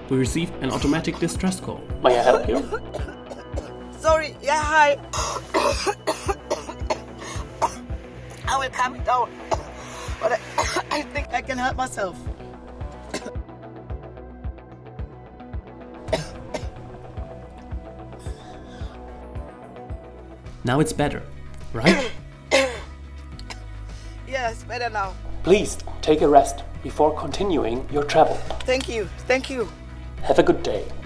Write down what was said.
we received an automatic distress call. May I help you? Sorry, yeah, hi. I will calm it down, but I think I can help myself. Now it's better, right? Yeah, it's better now. Please take a rest before continuing your travel. Thank you, thank you. Have a good day.